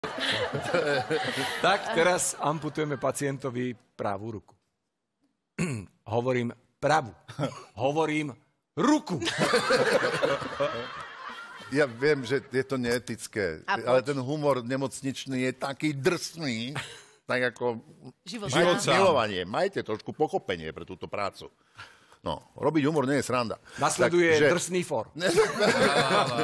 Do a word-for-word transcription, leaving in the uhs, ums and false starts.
Tak, teraz amputujeme pacientovi pravú ruku. Hovorím pravú. Hovorím ruku. Ja viem, že je to neetické, A ale poď. ten humor nemocničný je taký drsný, tak ako Život majte sám. milovanie, majte trošku pochopenie pre túto prácu. No, robiť humor nie je sranda. Nasleduje Takže- drsný for.